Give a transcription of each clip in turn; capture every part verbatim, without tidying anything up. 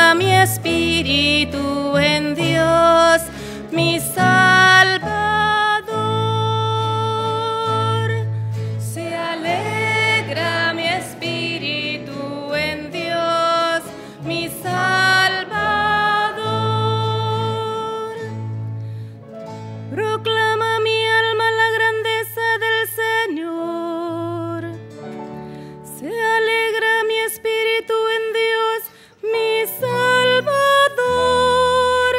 alegra mi espíritu en Dios, mi Salvador. Se alegra mi espíritu en Dios, mi Salvador. Proclama mi alma la grandeza del Señor. Se alegra mi espíritu en Dios, mi Salvador,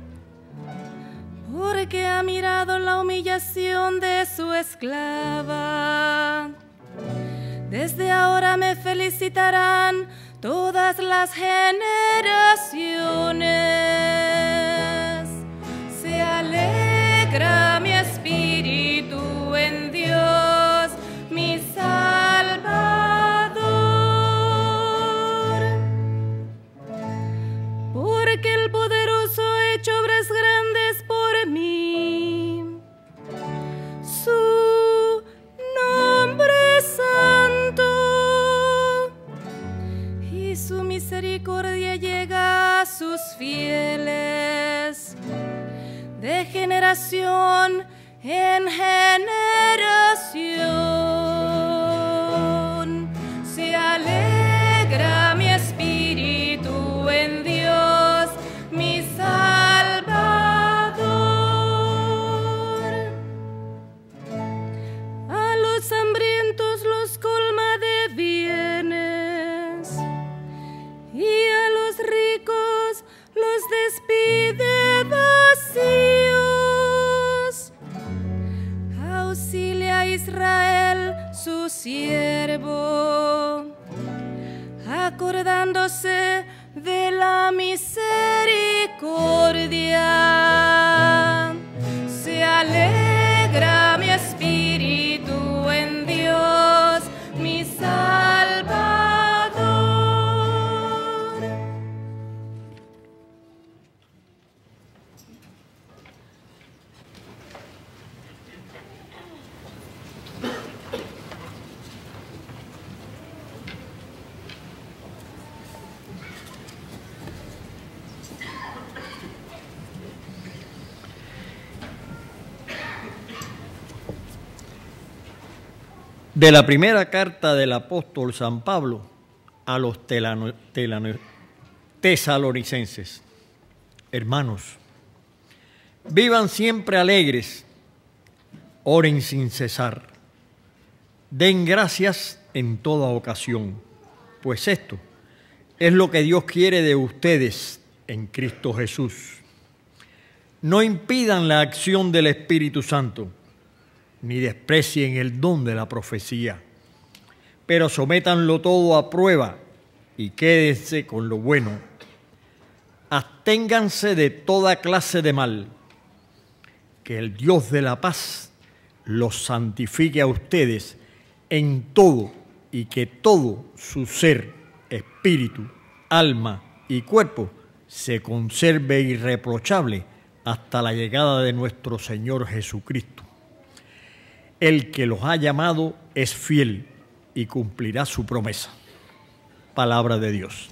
porque ha mirado la humillación de su esclava. Desde ahora me felicitarán todas las generaciones. Se alegra mi espíritu en Dios, mi Salvador, porque el poderoso ha hecho obras grandes por mí. Su nombre santo y su misericordia llega a sus fieles de generación en generación. Se alegra mi espíritu en Dios, mi Salvador. A los hambrientos los colma de bienes y a los ricos los despide vacíos. Auxilia a Israel su siervo, acordándose de la misericordia. Se alegra mi espíritu en Dios, mi Salvador. De la primera carta del apóstol San Pablo a los telano, telano, tesalonicenses. Hermanos, vivan siempre alegres, oren sin cesar, den gracias en toda ocasión, pues esto es lo que Dios quiere de ustedes en Cristo Jesús. No impidan la acción del Espíritu Santo, ni desprecien el don de la profecía, pero sométanlo todo a prueba y quédense con lo bueno. Absténganse de toda clase de mal. Que el Dios de la paz los santifique a ustedes en todo y que todo su ser, espíritu, alma y cuerpo se conserve irreprochable hasta la llegada de nuestro Señor Jesucristo. El que los ha llamado es fiel y cumplirá su promesa. Palabra de Dios.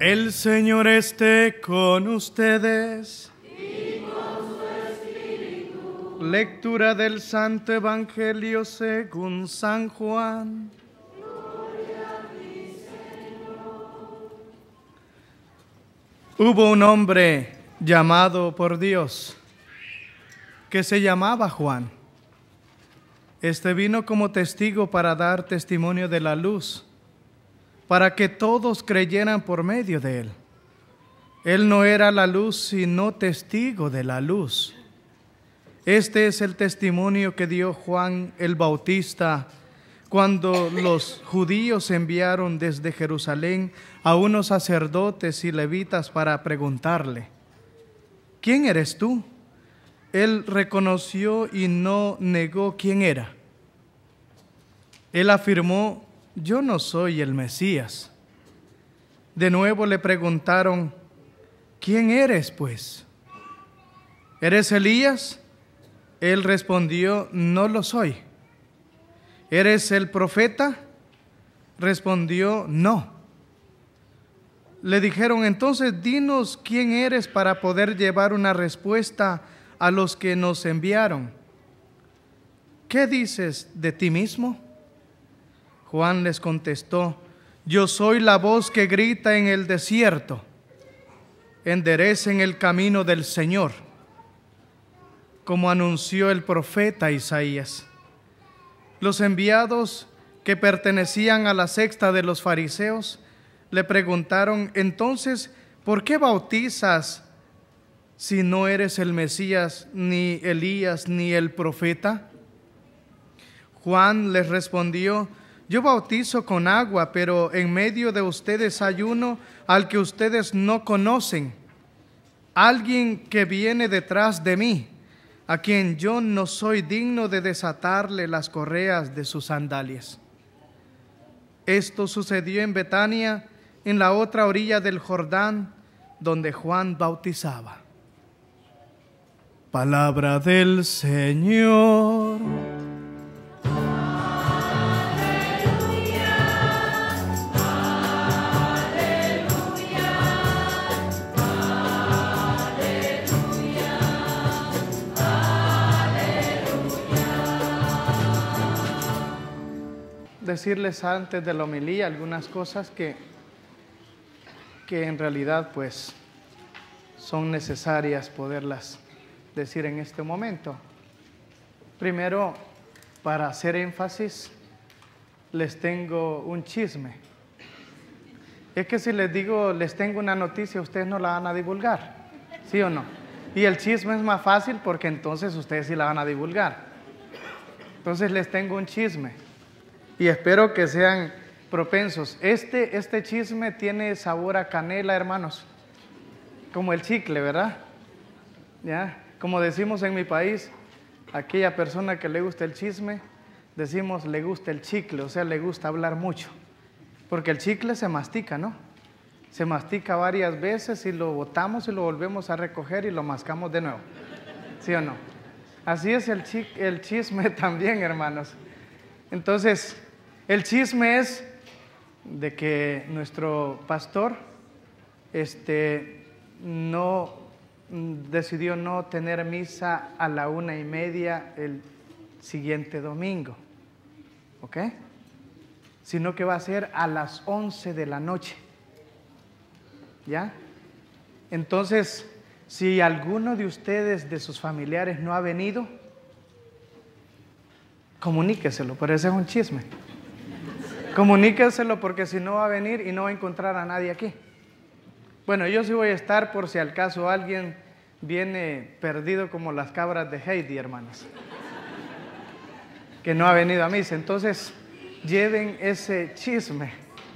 El Señor esté con ustedes. Y con su espíritu. Lectura del Santo Evangelio según San Juan. Gloria a ti, Señor. Hubo un hombre llamado por Dios que se llamaba Juan. Este vino como testigo para dar testimonio de la luz, para que todos creyeran por medio de él. Él no era la luz, sino testigo de la luz. Este es el testimonio que dio Juan el Bautista cuando los judíos enviaron desde Jerusalén a unos sacerdotes y levitas para preguntarle: ¿quién eres tú? Él reconoció y no negó quién era. Él afirmó: yo no soy el Mesías. De nuevo le preguntaron: ¿quién eres, pues? ¿Eres Elías? Él respondió: no lo soy. ¿Eres el profeta? Respondió: no. Le dijeron: entonces dinos quién eres para poder llevar una respuesta a los que nos enviaron. ¿Qué dices de ti mismo? Juan les contestó: yo soy la voz que grita en el desierto, enderecen el camino del Señor, como anunció el profeta Isaías. Los enviados que pertenecían a la secta de los fariseos le preguntaron: entonces, ¿por qué bautizas si no eres el Mesías, ni Elías, ni el profeta? Juan les respondió: yo bautizo con agua, pero en medio de ustedes hay uno al que ustedes no conocen, alguien que viene detrás de mí, a quien yo no soy digno de desatarle las correas de sus sandalias. Esto sucedió en Betania, en la otra orilla del Jordán, donde Juan bautizaba. Palabra del Señor. Decirles antes de la homilía algunas cosas que, que en realidad pues son necesarias poderlas decir en este momento. Primero, para hacer énfasis, les tengo un chisme. Es que si les digo, les tengo una noticia, ustedes no la van a divulgar, ¿sí o no? Y el chisme es más fácil porque entonces ustedes sí la van a divulgar. Entonces les tengo un chisme. Y espero que sean propensos. Este, este chisme tiene sabor a canela, hermanos. Como el chicle, ¿verdad? ¿Ya? Como decimos en mi país, aquella persona que le gusta el chisme, decimos le gusta el chicle, o sea, le gusta hablar mucho. Porque el chicle se mastica, ¿no? Se mastica varias veces y lo botamos y lo volvemos a recoger y lo mascamos de nuevo. ¿Sí o no? Así es el, chi- el chisme también, hermanos. Entonces, el chisme es de que nuestro pastor este, no decidió no tener misa a la una y media el siguiente domingo, ¿ok? Sino que va a ser a las once de la noche, ¿ya? Entonces, si alguno de ustedes, de sus familiares, no ha venido, comuníqueselo, pero ese es un chisme. Comuníqueselo porque si no va a venir y no va a encontrar a nadie aquí. Bueno, yo sí voy a estar por si al caso alguien viene perdido como las cabras de Heidi, hermanos, que no ha venido a misa. Entonces, lleven ese chisme.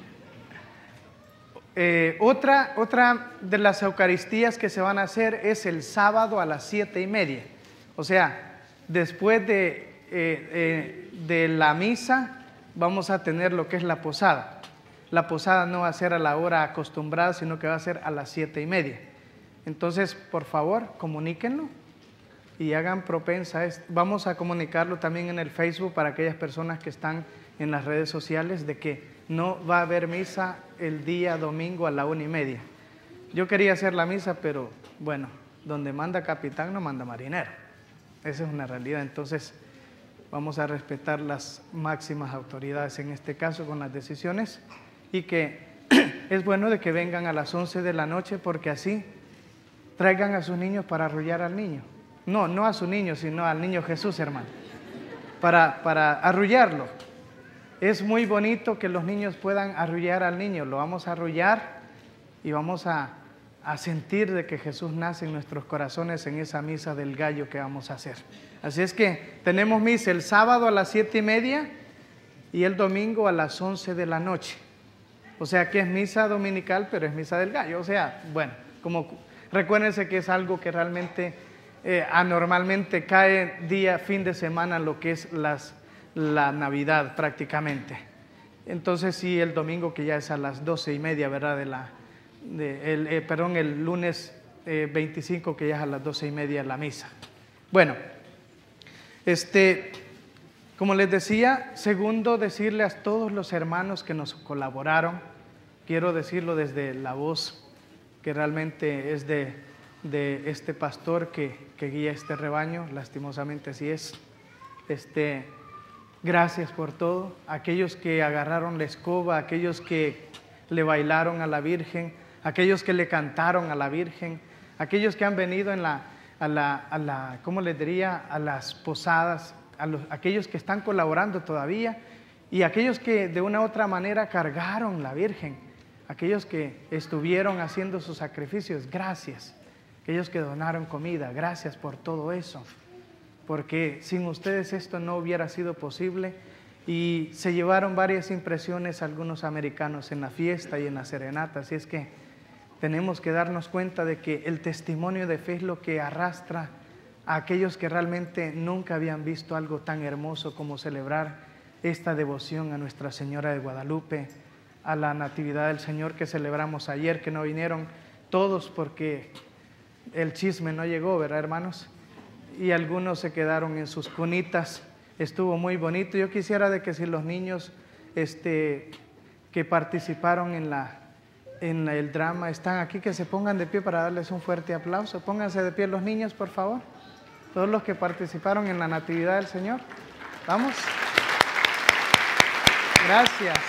Eh, otra, otra de las eucaristías que se van a hacer es el sábado a las siete y media. O sea, después de, eh, eh, de la misa vamos a tener lo que es la posada. La posada no va a ser a la hora acostumbrada, sino que va a ser a las siete y media. Entonces, por favor, comuníquenlo y hagan propensa. Vamos a comunicarlo también en el Facebook para aquellas personas que están en las redes sociales de que no va a haber misa el día domingo a la una y media. Yo quería hacer la misa, pero bueno, donde manda capitán no manda marinero. Esa es una realidad. Entonces vamos a respetar las máximas autoridades en este caso con las decisiones, y que es bueno de que vengan a las once de la noche, porque así traigan a sus niños para arrullar al niño. No, no a su niño, sino al niño Jesús, hermano. Para, para arrullarlo. Es muy bonito que los niños puedan arrullar al niño. Lo vamos a arrullar y vamos a, a sentir de que Jesús nace en nuestros corazones en esa misa del gallo que vamos a hacer. Así es que tenemos misa el sábado a las siete y media y el domingo a las once de la noche. O sea que es misa dominical, pero es misa del gallo. O sea, bueno, como recuérdense que es algo que realmente eh, anormalmente cae día, fin de semana, lo que es las, la Navidad prácticamente. Entonces sí, el domingo que ya es a las doce y media, ¿verdad? De la, de, el, eh, perdón, el lunes eh, veinticinco que ya es a las doce y media la misa. Bueno, este, como les decía, segundo, decirle a todos los hermanos que nos colaboraron, quiero decirlo desde la voz que realmente es de, de este pastor que, que guía este rebaño, lastimosamente así es. Este, gracias por todo, aquellos que agarraron la escoba, aquellos que le bailaron a la Virgen, aquellos que le cantaron a la Virgen, aquellos que han venido en la, a la, a la, ¿cómo les diría?, a las posadas, a los, aquellos que están colaborando todavía, y aquellos que de una u otra manera cargaron la Virgen, aquellos que estuvieron haciendo sus sacrificios, gracias. Aquellos que donaron comida, gracias por todo eso, porque sin ustedes esto no hubiera sido posible. Y se llevaron varias impresiones algunos americanos en la fiesta y en la serenata, así es que tenemos que darnos cuenta de que el testimonio de fe es lo que arrastra a aquellos que realmente nunca habían visto algo tan hermoso como celebrar esta devoción a Nuestra Señora de Guadalupe, a la Natividad del Señor que celebramos ayer, que no vinieron todos porque el chisme no llegó, ¿verdad, hermanos? Y algunos se quedaron en sus cunitas. Estuvo muy bonito. Yo quisiera de que si los niños este, que participaron en, la, en el drama están aquí, que se pongan de pie para darles un fuerte aplauso. Pónganse de pie los niños, por favor. Todos los que participaron en la Natividad del Señor. Vamos. Gracias.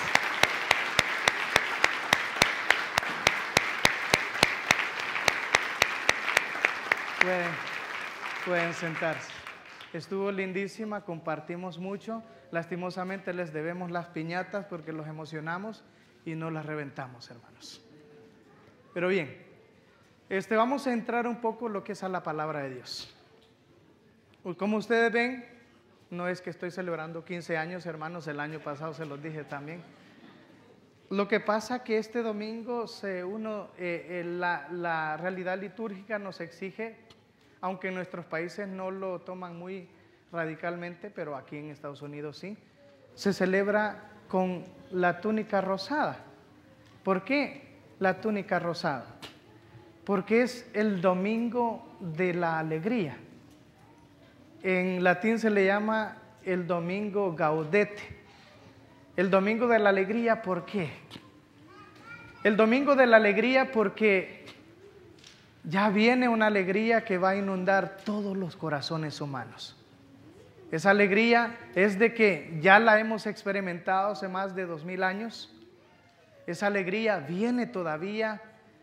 Pueden, pueden sentarse. Estuvo lindísima, compartimos mucho. Lastimosamente les debemos las piñatas porque los emocionamos y no las reventamos, hermanos. Pero bien, este, vamos a entrar un poco en lo que es a la palabra de Dios. Como ustedes ven, no es que estoy celebrando quince años, hermanos, el año pasado se los dije también. Lo que pasa que este domingo se uno, eh, eh, la, la realidad litúrgica nos exige, aunque en nuestros países no lo toman muy radicalmente, pero aquí en Estados Unidos sí, se celebra con la túnica rosada. ¿Por qué la túnica rosada? Porque es el domingo de la alegría. En latín se le llama el domingo gaudete. El domingo de la alegría, ¿por qué? El domingo de la alegría porque ya viene una alegría que va a inundar todos los corazones humanos. Esa alegría es de que ya la hemos experimentado hace más de dos mil años. Esa alegría viene todavía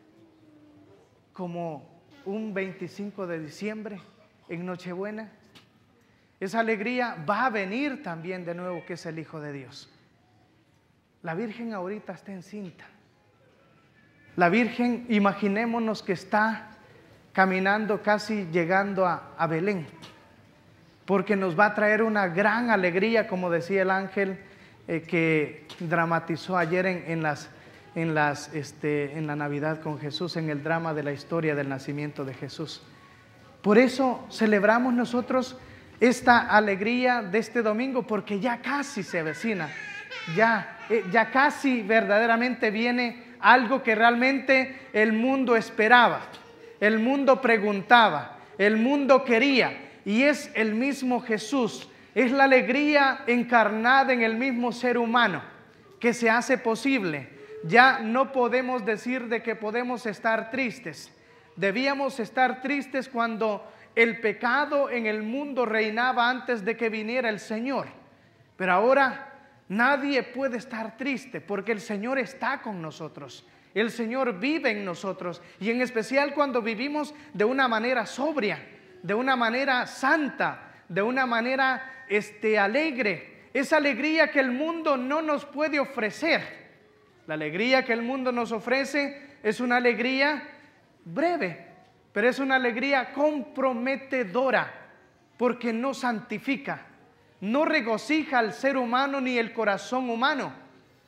como un veinticinco de diciembre en Nochebuena. Esa alegría va a venir también de nuevo, que es el Hijo de Dios. La Virgen ahorita está encinta. La Virgen, imaginémonos que está caminando casi llegando a, a Belén, porque nos va a traer una gran alegría, como decía el ángel eh, que dramatizó ayer en, en, las, en, las, este, en la Navidad con Jesús, en el drama de la historia del nacimiento de Jesús. Por eso celebramos nosotros esta alegría de este domingo, porque ya casi se avecina, ya, eh, ya casi verdaderamente viene algo que realmente el mundo esperaba, el mundo preguntaba, el mundo quería, y es el mismo Jesús Es la alegría encarnada en el mismo ser humano que se hace posible. Ya no podemos decir de que podemos estar tristes. Debíamos estar tristes cuando el pecado en el mundo reinaba antes de que viniera el Señor. Pero ahora nadie puede estar triste porque el Señor está con nosotros. El Señor vive en nosotros, y en especial cuando vivimos de una manera sobria, de una manera santa, de una manera este, alegre. Esa alegría que el mundo no nos puede ofrecer. La alegría que el mundo nos ofrece es una alegría breve, pero es una alegría comprometedora, porque no santifica, no regocija al ser humano ni el corazón humano.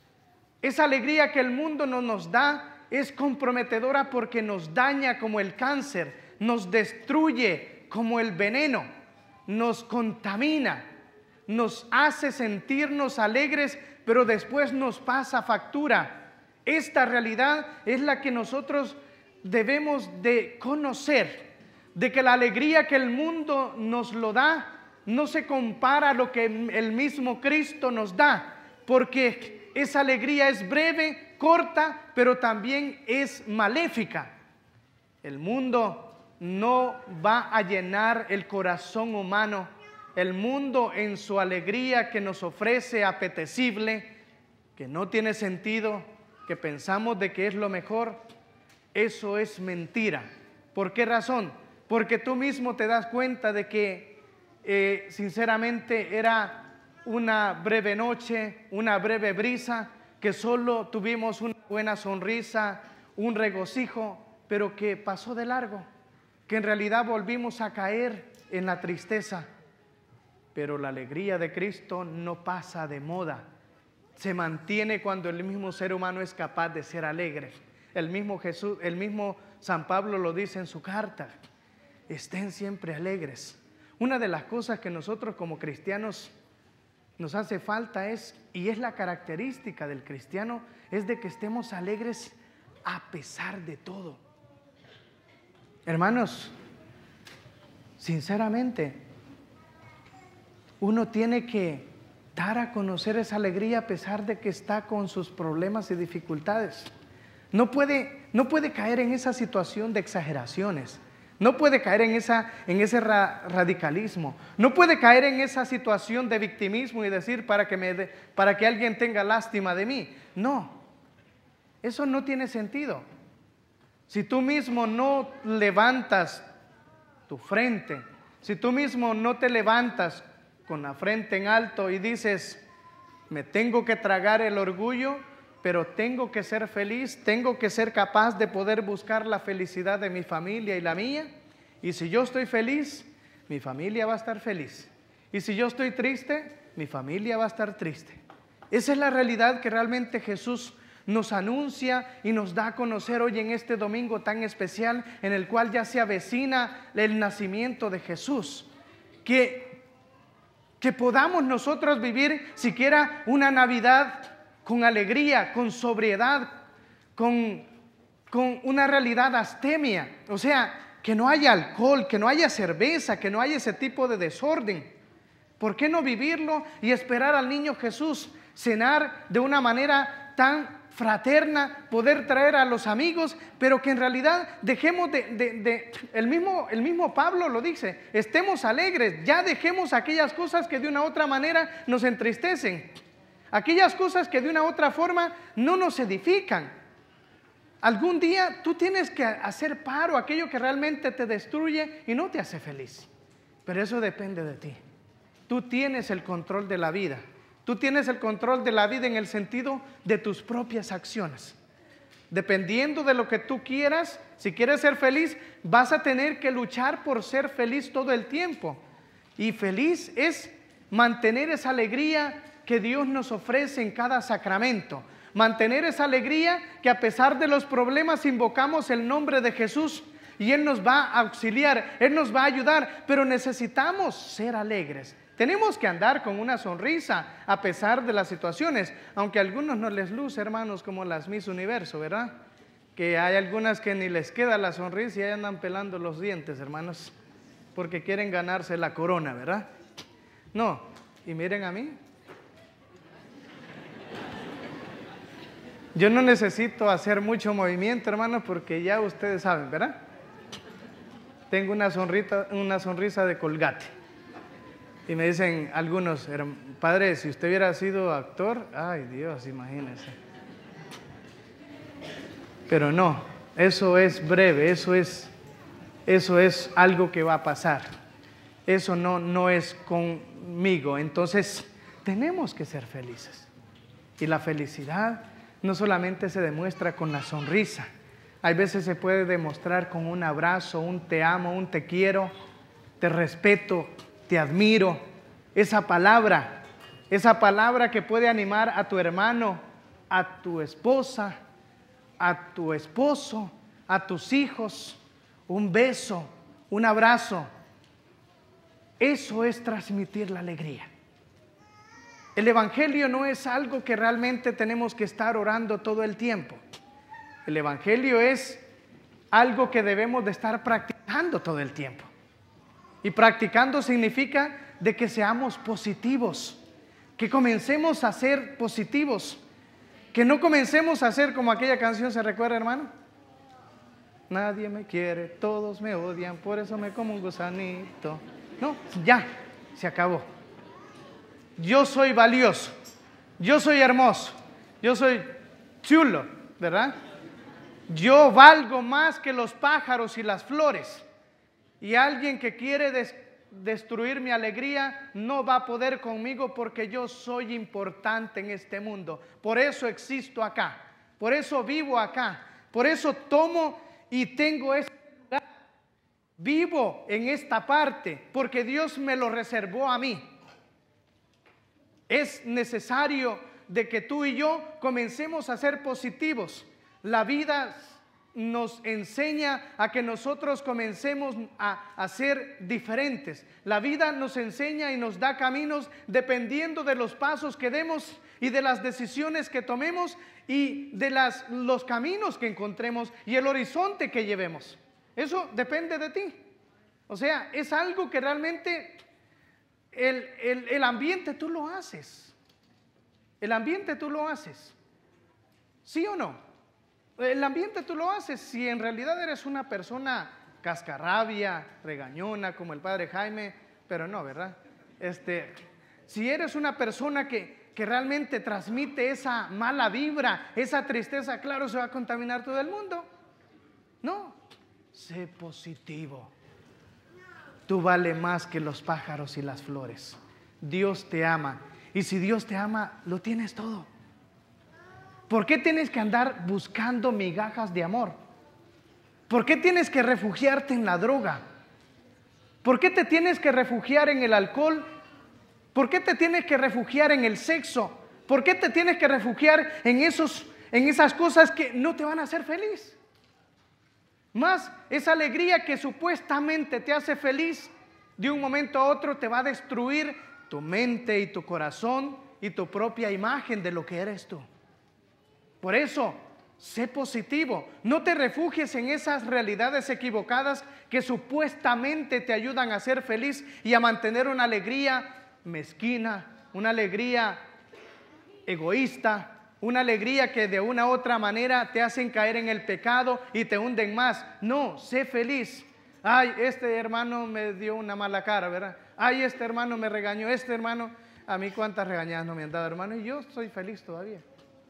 Esa alegría que el mundo no nos da es comprometedora porque nos daña como el cáncer, nos destruye como el veneno, nos contamina, nos hace sentirnos alegres, pero después nos pasa factura. Esta realidad es la que nosotros debemos de conocer, de que la alegría que el mundo nos lo da no se compara a lo que el mismo Cristo nos da, porque esa alegría es breve, corta, pero también es maléfica. El mundo no va a llenar el corazón humano. El mundo, en su alegría que nos ofrece apetecible, que no tiene sentido, que pensamos de que es lo mejor, eso es mentira. ¿Por qué razón? Porque tú mismo te das cuenta de que eh, sinceramente era una breve noche, una breve brisa, que solo tuvimos una buena sonrisa, un regocijo, pero que pasó de largo, que en realidad volvimos a caer en la tristeza. Pero la alegría de Cristo no pasa de moda, se mantiene cuando el mismo ser humano es capaz de ser alegre. El mismo Jesús, el mismo San Pablo lo dice en su carta: estén siempre alegres. Una de las cosas que nosotros como cristianos nos hace falta es, y es la característica del cristiano, es de que estemos alegres a pesar de todo. Hermanos, sinceramente, uno tiene que dar a conocer esa alegría a pesar de que está con sus problemas y dificultades. No puede, no puede caer en esa situación de exageraciones. No puede caer en, esa, en ese ra radicalismo. No puede caer en esa situación de victimismo y decir para que, me de, para que alguien tenga lástima de mí. No, eso no tiene sentido. Si tú mismo no levantas tu frente, si tú mismo no te levantas con la frente en alto y dices: me tengo que tragar el orgullo, pero tengo que ser feliz, tengo que ser capaz de poder buscar la felicidad de mi familia y la mía, y si yo estoy feliz, mi familia va a estar feliz, y si yo estoy triste, mi familia va a estar triste. Esa es la realidad que realmente Jesús nos anuncia y nos da a conocer hoy en este domingo tan especial, en el cual ya se avecina el nacimiento de Jesús. Que, que podamos nosotros vivir siquiera una Navidad con alegría, con sobriedad, con, con una realidad astemia. O sea, que no haya alcohol, que no haya cerveza, que no haya ese tipo de desorden. ¿Por qué no vivirlo y esperar al niño Jesús cenar de una manera tan fraterna, poder traer a los amigos, pero que en realidad dejemos de, de, de el mismo, el mismo Pablo lo dice, estemos alegres, ya dejemos aquellas cosas que de una u otra manera nos entristecen, aquellas cosas que de una u otra forma no nos edifican. Algún día tú tienes que hacer paro a aquello que realmente te destruye y no te hace feliz, pero eso depende de ti. Tú tienes el control de la vida. Tú tienes el control de la vida en el sentido de tus propias acciones. Dependiendo de lo que tú quieras, si quieres ser feliz, vas a tener que luchar por ser feliz todo el tiempo. Y feliz es mantener esa alegría que Dios nos ofrece en cada sacramento. Mantener esa alegría que a pesar de los problemas invocamos el nombre de Jesús y Él nos va a auxiliar, Él nos va a ayudar, pero necesitamos ser alegres. Tenemos que andar con una sonrisa a pesar de las situaciones, aunque a algunos no les luce, hermanos, como las Miss Universo, ¿verdad? Que hay algunas que ni les queda la sonrisa y ahí andan pelando los dientes, hermanos, porque quieren ganarse la corona, ¿verdad? No, y miren a mí. Yo no necesito hacer mucho movimiento, hermanos, porque ya ustedes saben, ¿verdad? Tengo una sonrisa, una sonrisa de Colgate. Y me dicen algunos, padre, si usted hubiera sido actor, ay Dios, imagínense. Pero no, eso es breve, eso es, eso es algo que va a pasar. Eso no, no es conmigo. Entonces, tenemos que ser felices. Y la felicidad no solamente se demuestra con la sonrisa. Hay veces se puede demostrar con un abrazo, un te amo, un te quiero, te respeto, te admiro. Esa palabra, esa palabra que puede animar a tu hermano, a tu esposa, a tu esposo, a tus hijos. Un beso, un abrazo. Eso es transmitir la alegría. El Evangelio no es algo que realmente tenemos que estar orando todo el tiempo. El Evangelio es algo que debemos de estar practicando todo el tiempo. Y practicando significa de que seamos positivos, que comencemos a ser positivos, que no comencemos a ser como aquella canción, ¿se recuerda, hermano? Nadie me quiere, todos me odian, por eso me como un gusanito. No, ya, se acabó. Yo soy valioso, yo soy hermoso, yo soy chulo, ¿verdad? Yo valgo más que los pájaros y las flores. Y alguien que quiere des- destruir mi alegría no va a poder conmigo, porque yo soy importante en este mundo. Por eso existo acá, por eso vivo acá, por eso tomo y tengo este lugar. Vivo en esta parte porque Dios me lo reservó a mí. Es necesario de que tú y yo comencemos a ser positivos. La vida nos enseña a que nosotros comencemos a, a ser diferentes. La vida nos enseña y nos da caminos dependiendo de los pasos que demos y de las decisiones que tomemos y de las, los caminos que encontremos y el horizonte que llevemos. Eso depende de ti. O sea, es algo que realmente el, el, el ambiente tú lo haces. El ambiente tú lo haces. ¿Sí o no? El ambiente tú lo haces. Si en realidad eres una persona cascarrabia, regañona, como el padre Jaime, pero no, ¿verdad? Este, si eres una persona que, que realmente transmite esa mala vibra, esa tristeza, claro, se va a contaminar todo el mundo. No, sé positivo. Tú vales más que los pájaros y las flores. Dios te ama. Y si Dios te ama, lo tienes todo. ¿Por qué tienes que andar buscando migajas de amor? ¿Por qué tienes que refugiarte en la droga? ¿Por qué te tienes que refugiar en el alcohol? ¿Por qué te tienes que refugiar en el sexo? ¿Por qué te tienes que refugiar en, esos, en esas cosas que no te van a hacer feliz? Más esa alegría que supuestamente te hace feliz, de un momento a otro te va a destruir tu mente y tu corazón y tu propia imagen de lo que eres tú. Por eso, sé positivo. No te refugies en esas realidades equivocadas que supuestamente te ayudan a ser feliz y a mantener una alegría mezquina, una alegría egoísta, una alegría que de una u otra manera te hacen caer en el pecado y te hunden más. No, sé feliz. Ay, este hermano me dio una mala cara, ¿verdad? Ay, este hermano me regañó, este hermano, a mí cuántas regañadas no me han dado, hermano, y yo soy feliz todavía.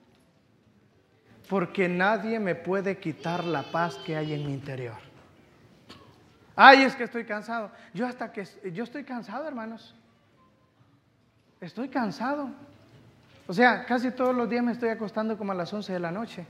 Porque nadie me puede quitar la paz que hay en mi interior. Ay, es que estoy cansado. Yo hasta que, yo estoy cansado, hermanos. Estoy cansado. O sea, casi todos los días me estoy acostando como a las once de la noche.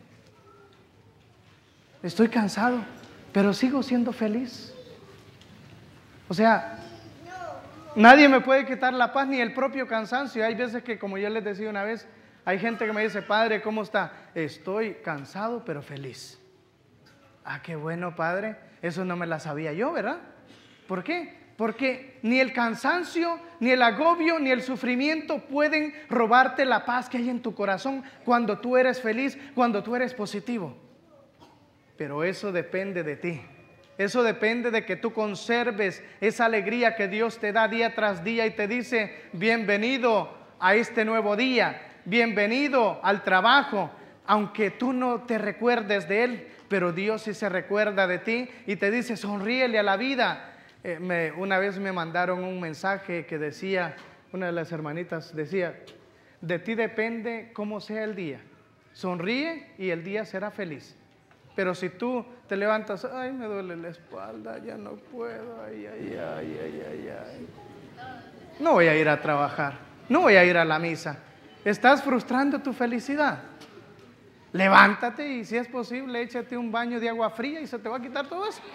Estoy cansado, pero sigo siendo feliz. O sea, nadie me puede quitar la paz ni el propio cansancio. Hay veces que, como yo les decía una vez, hay gente que me dice, padre, ¿cómo está? Estoy cansado, pero feliz. Ah, qué bueno, padre. Eso no me la sabía yo, ¿verdad? ¿Por qué? Porque ni el cansancio, ni el agobio, ni el sufrimiento pueden robarte la paz que hay en tu corazón cuando tú eres feliz, cuando tú eres positivo. Pero eso depende de ti. Eso depende de que tú conserves esa alegría que Dios te da día tras día y te dice, bienvenido a este nuevo día, bienvenido al trabajo, aunque tú no te recuerdes de Él, pero Dios sí se recuerda de ti y te dice, sonríele a la vida. Eh, me, una vez me mandaron un mensaje que decía, una de las hermanitas decía, de ti depende cómo sea el día, sonríe y el día será feliz. Pero si tú te levantas, ay, me duele la espalda, ya no puedo, ay, ay, ay, ay, ay, ay. No voy a ir a trabajar, no voy a ir a la misa. Estás frustrando tu felicidad. Levántate y si es posible, échate un baño de agua fría y se te va a quitar todo eso.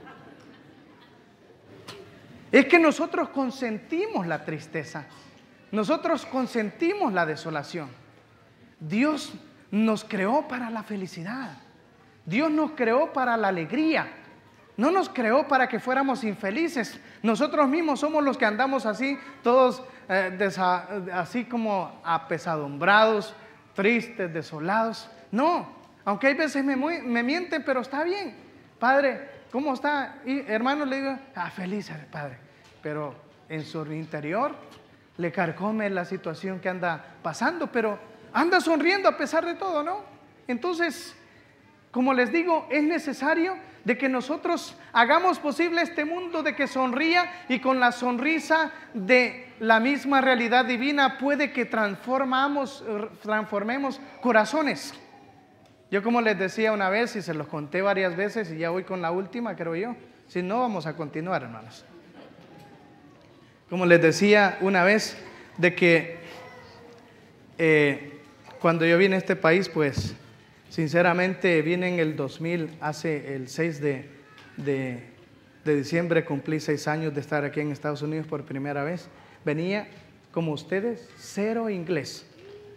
Es que nosotros consentimos la tristeza, nosotros consentimos la desolación. Dios nos creó para la felicidad. Dios nos creó para la alegría, no nos creó para que fuéramos infelices. Nosotros mismos somos los que andamos así, todos eh, desa, así como apesadumbrados, tristes, desolados. No, aunque hay veces me, me mienten, pero está bien. Padre, ¿cómo está? Y hermano, le digo, ah, feliz, Padre. Pero en su interior le carcome la situación que anda pasando, pero anda sonriendo a pesar de todo, ¿no? Entonces, como les digo, es necesario de que nosotros hagamos posible este mundo de que sonría y con la sonrisa de la misma realidad divina puede que transformamos, transformemos corazones. Yo como les decía una vez y se los conté varias veces y ya voy con la última, creo yo. Si no, vamos a continuar, hermanos. Como les decía una vez de que eh, cuando yo vine a este país, pues sinceramente vine en el dos mil, hace el seis de, de, de diciembre, cumplí seis años de estar aquí en Estados Unidos por primera vez. Venía, como ustedes, cero inglés.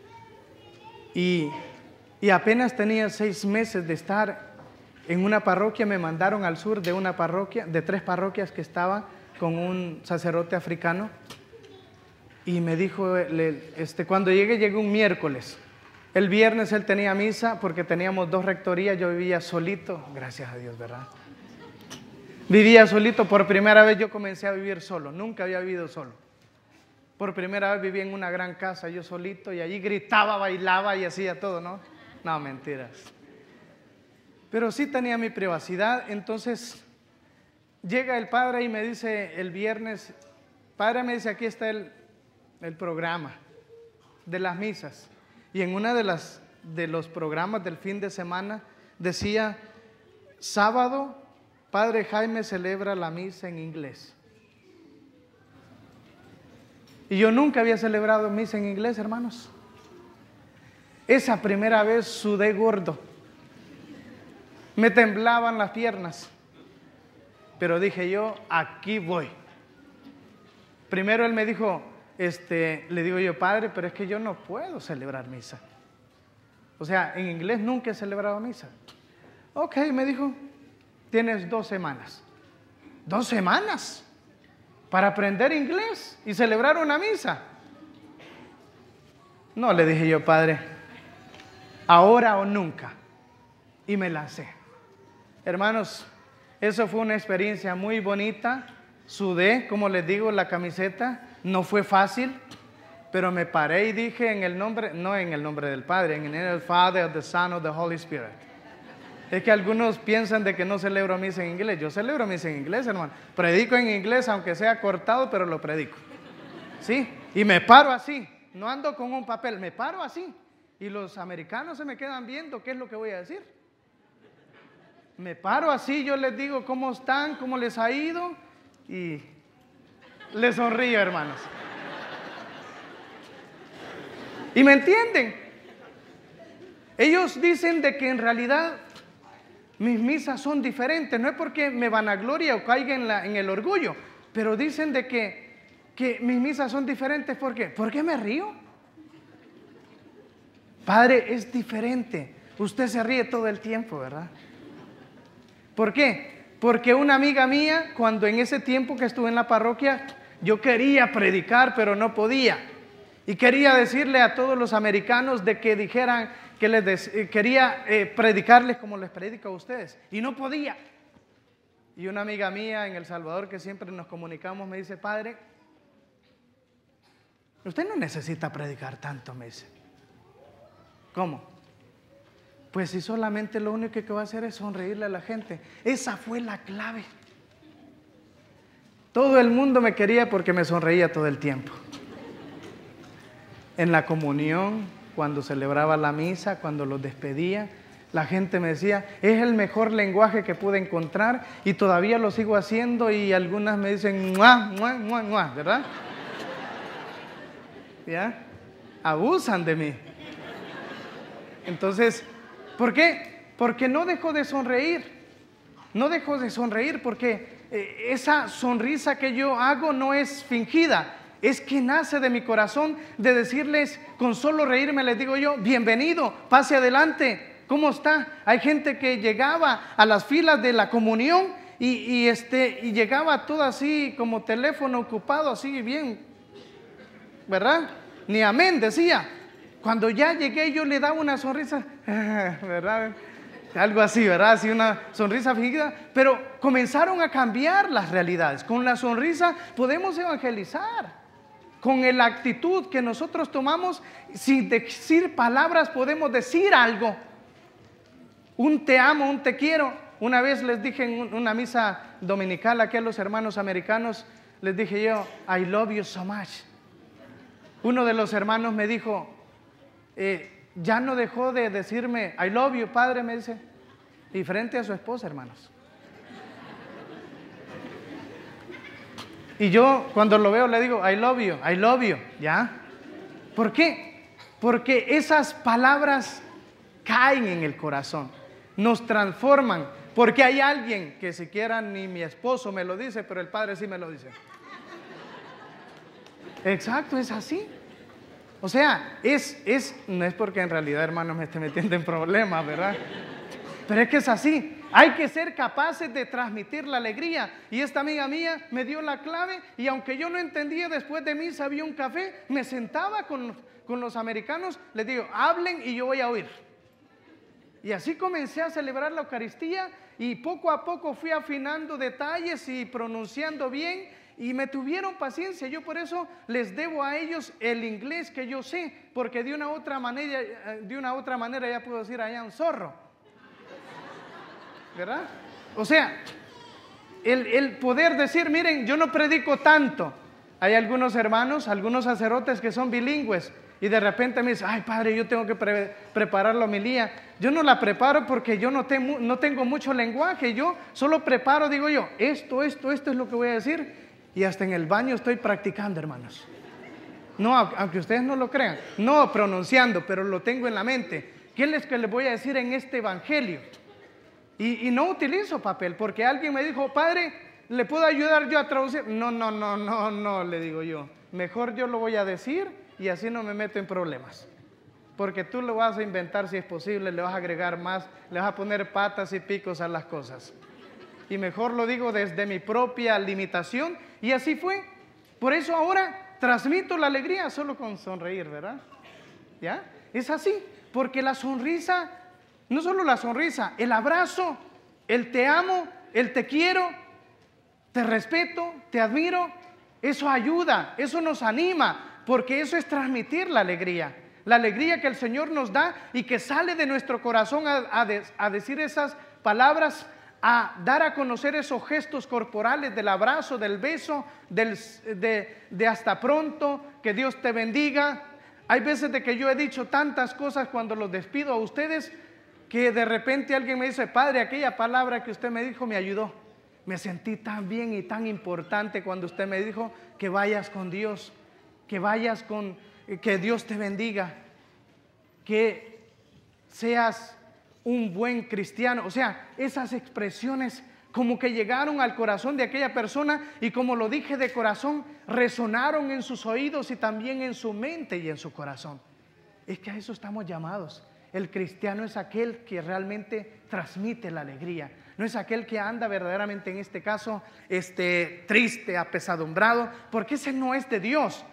Y, y apenas tenía seis meses de estar en una parroquia, me mandaron al sur de una parroquia, de tres parroquias que estaba con un sacerdote africano. Y me dijo, este, cuando llegué, llegué un miércoles. El viernes él tenía misa porque teníamos dos rectorías, yo vivía solito, gracias a Dios, ¿verdad? Vivía solito, por primera vez yo comencé a vivir solo, nunca había vivido solo. Por primera vez viví en una gran casa, yo solito, y allí gritaba, bailaba y hacía todo, ¿no? No, mentiras. Pero sí tenía mi privacidad, entonces llega el padre y me dice el viernes, padre me dice, aquí está el, el programa de las misas. Y en una de las de los programas del fin de semana decía, sábado, Padre Jaime celebra la misa en inglés. Y yo nunca había celebrado misa en inglés, hermanos. Esa primera vez sudé gordo. Me temblaban las piernas. Pero dije yo, aquí voy. Primero él me dijo, Este, le digo yo, padre, pero es que yo no puedo celebrar misa. O sea, en inglés nunca he celebrado misa. Ok, me dijo, tienes dos semanas. ¿Dos semanas? Para aprender inglés y celebrar una misa. No, le dije yo, padre, ahora o nunca. Y me lancé. Hermanos, eso fue una experiencia muy bonita. Sudé, como les digo, la camiseta. No fue fácil, pero me paré y dije en el nombre, no en el nombre del Padre, en el nombre del Father, of the Son, of the Holy Spirit. Es que algunos piensan de que no celebro misa en inglés. Yo celebro misa en inglés, hermano. Predico en inglés, aunque sea cortado, pero lo predico. ¿Sí? Y me paro así. No ando con un papel, me paro así. Y los americanos se me quedan viendo qué es lo que voy a decir. Me paro así, yo les digo cómo están, cómo les ha ido y les sonrío, hermanos. ¿Y me entienden? Ellos dicen de que en realidad mis misas son diferentes. No es porque me vanagloria o caiga en, la, en el orgullo, pero dicen de que, que mis misas son diferentes. ¿Por qué? ¿Por qué me río? Padre, es diferente. Usted se ríe todo el tiempo, ¿verdad? ¿Por qué? Porque una amiga mía, cuando en ese tiempo que estuve en la parroquia, yo quería predicar, pero no podía. Y quería decirle a todos los americanos de que dijeran, que les des, quería eh, predicarles como les predico a ustedes. Y no podía. Y una amiga mía en El Salvador que siempre nos comunicamos me dice, padre, usted no necesita predicar tanto, me dice. ¿Cómo? Pues si solamente lo único que va a hacer es sonreírle a la gente. Esa fue la clave. Todo el mundo me quería porque me sonreía todo el tiempo. En la comunión, cuando celebraba la misa, cuando los despedía, la gente me decía, es el mejor lenguaje que pude encontrar y todavía lo sigo haciendo y algunas me dicen, muah, muah, muah, muah, ¿verdad? ¿Ya? Abusan de mí. Entonces, ¿por qué? Porque no dejo de sonreír. No dejo de sonreír porque eh, esa sonrisa que yo hago no es fingida. Es que nace de mi corazón de decirles, con solo reírme les digo yo, bienvenido, pase adelante, ¿cómo está? Hay gente que llegaba a las filas de la comunión y, y, este, y llegaba todo así como teléfono ocupado, así bien, ¿verdad? Ni amén decía. Cuando ya llegué yo le daba una sonrisa, ¿verdad? Algo así, ¿verdad? Así una sonrisa fingida. Pero comenzaron a cambiar las realidades. Con la sonrisa podemos evangelizar. Con la actitud que nosotros tomamos, sin decir palabras podemos decir algo. Un te amo, un te quiero. Una vez les dije en una misa dominical aquí a los hermanos americanos, les dije yo, I love you so much. Uno de los hermanos me dijo, eh, ya no dejó de decirme I love you, padre, me dice, y frente a su esposa, hermanos. Y yo cuando lo veo le digo I love you, I love you, ¿ya? ¿Por qué? Porque esas palabras caen en el corazón, nos transforman, porque hay alguien que siquiera ni mi esposo me lo dice, pero el padre sí me lo dice. Exacto, es así. O sea, es, es, no es porque en realidad, hermanos, me esté metiendo en problemas, ¿verdad? Pero es que es así. Hay que ser capaces de transmitir la alegría. Y esta amiga mía me dio la clave y aunque yo no entendía, después de misa había un café, me sentaba con, con los americanos, les digo, hablen y yo voy a oír. Y así comencé a celebrar la Eucaristía y poco a poco fui afinando detalles y pronunciando bien. Y me tuvieron paciencia, yo por eso les debo a ellos el inglés que yo sé, porque de una otra manera, de una otra manera ya puedo decir allá un zorro, ¿verdad? O sea, el, el poder decir, miren, yo no predico tanto. Hay algunos hermanos, algunos sacerdotes que son bilingües y de repente me dicen, ay padre, yo tengo que pre preparar la homilía. Yo no la preparo porque yo no, te no tengo mucho lenguaje, yo solo preparo, digo yo, esto, esto, esto es lo que voy a decir. Y hasta en el baño estoy practicando, hermanos. No, aunque ustedes no lo crean, no pronunciando, pero lo tengo en la mente. ¿Qué es lo que les voy a decir en este evangelio? Y, y no utilizo papel, porque alguien me dijo, padre, ¿le puedo ayudar yo a traducir? No, no, no, no, no, le digo yo. Mejor yo lo voy a decir y así no me meto en problemas. Porque tú lo vas a inventar si es posible, le vas a agregar más, le vas a poner patas y picos a las cosas. Y mejor lo digo desde mi propia limitación. Y así fue. Por eso ahora transmito la alegría solo con sonreír, ¿verdad? ¿Ya? Es así. Porque la sonrisa, no solo la sonrisa, el abrazo, el te amo, el te quiero, te respeto, te admiro, eso ayuda, eso nos anima, porque eso es transmitir la alegría. La alegría que el Señor nos da y que sale de nuestro corazón a, a, de, a decir esas palabras, a dar a conocer esos gestos corporales del abrazo, del beso, del, de, de hasta pronto, que Dios te bendiga. Hay veces de que yo he dicho tantas cosas cuando los despido a ustedes, que de repente alguien me dice, padre, aquella palabra que usted me dijo me ayudó. Me sentí tan bien y tan importante cuando usted me dijo que vayas con Dios, que vayas con, que Dios te bendiga, que seas un buen cristiano. O sea, esas expresiones como que llegaron al corazón de aquella persona y como lo dije de corazón, resonaron en sus oídos y también en su mente y en su corazón. Es que a eso estamos llamados. El cristiano es aquel que realmente transmite la alegría, no es aquel que anda verdaderamente, en este caso, este, triste, apesadumbrado, porque ese no es de Dios.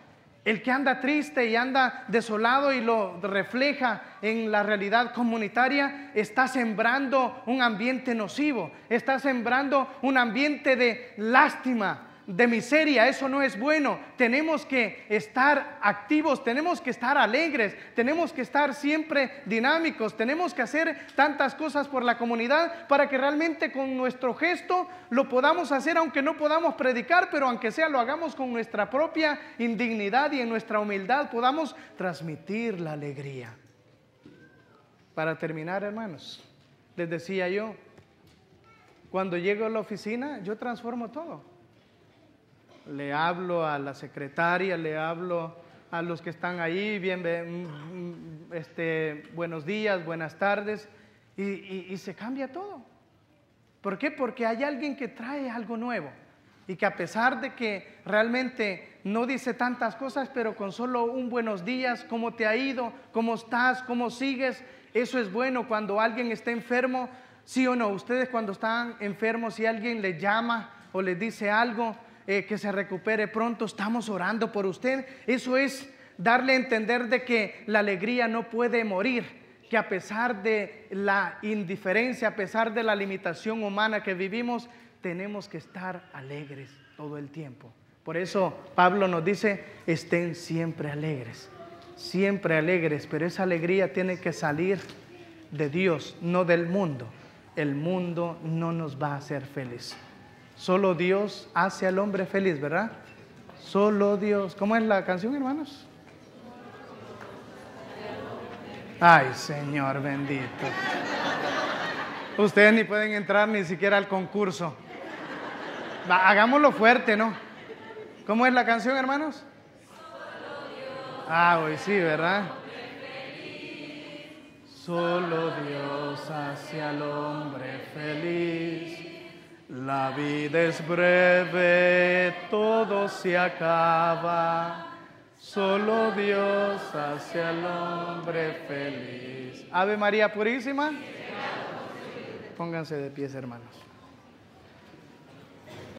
El que anda triste y anda desolado y lo refleja en la realidad comunitaria, está sembrando un ambiente nocivo, está sembrando un ambiente de lástima, de miseria. Eso no es bueno. Tenemos que estar activos, tenemos que estar alegres, tenemos que estar siempre dinámicos, tenemos que hacer tantas cosas por la comunidad para que realmente con nuestro gesto lo podamos hacer, aunque no podamos predicar, pero aunque sea lo hagamos con nuestra propia indignidad y en nuestra humildad podamos transmitir la alegría. Para terminar, hermanos, les decía yo, cuando llego a la oficina yo transformo todo. Le hablo a la secretaria, le hablo a los que están ahí, bien, este, buenos días, buenas tardes, y, y, y se cambia todo. ¿Por qué? Porque hay alguien que trae algo nuevo y que a pesar de que realmente no dice tantas cosas, pero con solo un buenos días, ¿cómo te ha ido? ¿Cómo estás? ¿Cómo sigues? Eso es bueno cuando alguien está enfermo, ¿sí o no? Ustedes cuando están enfermos, si alguien les llama o les dice algo, Eh, que se recupere pronto, estamos orando por usted. Eso es darle a entender de que la alegría no puede morir, que a pesar de la indiferencia, a pesar de la limitación humana que vivimos, tenemos que estar alegres todo el tiempo. Por eso Pablo nos dice, estén siempre alegres, siempre alegres, pero esa alegría tiene que salir de Dios, no del mundo. El mundo no nos va a hacer feliz. Solo Dios hace al hombre feliz, ¿verdad? Solo Dios. ¿Cómo es la canción, hermanos? Ay, Señor bendito. Ustedes ni pueden entrar ni siquiera al concurso. Va, hagámoslo fuerte, ¿no? ¿Cómo es la canción, hermanos? Ah, hoy sí, ¿verdad? Solo Dios hace al hombre feliz. La vida es breve, todo se acaba. Solo Dios hace al hombre feliz. Ave María Purísima. Pónganse de pies, hermanos.